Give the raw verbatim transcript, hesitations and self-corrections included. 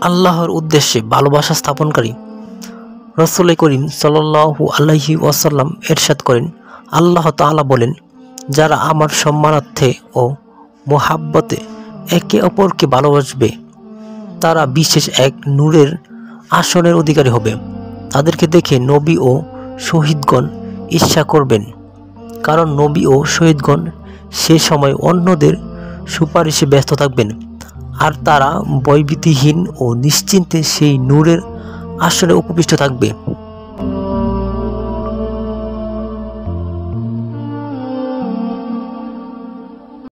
আল্লাহর উদ্দেশ্যে ভালোবাসা স্থাপনকারী। রাসূল করিম সাল্লাল্লাহু আলাইহি ওয়াসাল্লাম ইরশাদ করেন, আল্লাহ তাআলা বলেন, যারা আমার সম্মানার্থে ও মোহাব্বতে একে অপরকে ভালোবাসবে তারা বিশেষ এক নূরের আসনের অধিকারী হবে। তাদেরকে দেখে নবী ও শহীদগণ ঈর্ষা করবেন, কারণ নবী ও শহীদগণ সে সময় অন্যদের সুপারিশে ব্যস্ত থাকবেন, আর তারা ভয়ভীতিহীন ও নিশ্চিন্তে সেই নূরের আসনে উপবিষ্ট থাকবে।